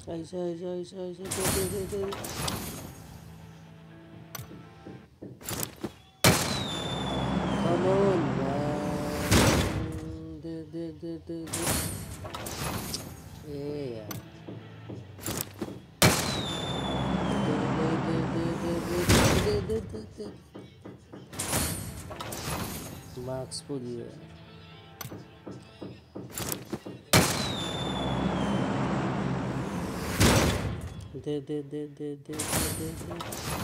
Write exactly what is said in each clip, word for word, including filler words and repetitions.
ऐसा ऐसा ऐसा ऐसा दे दे दे दे come on man दे दे दे दे दे ए यार दे दे दे दे दे दे दे मार्क्स को दिया दे दे दे दे दे दे दे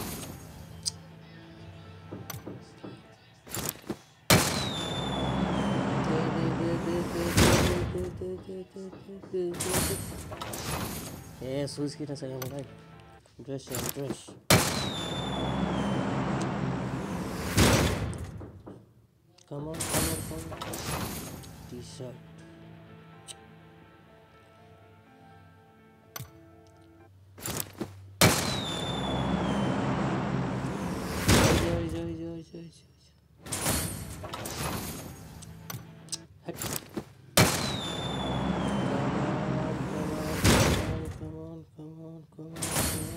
Eh, sus kita sayang mulai. Dress ya, dress. Come on, come on, come on. T-shirt. Jauh, jauh, jauh, jauh, jauh. Hut. Come on, come on, come on, come on, come on.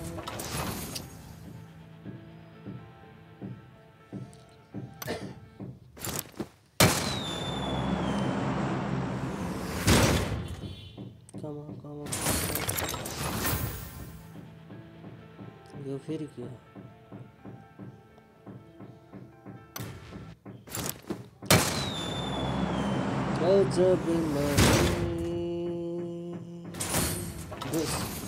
Come on, come on, come on. ये फिर क्या जब मैं बस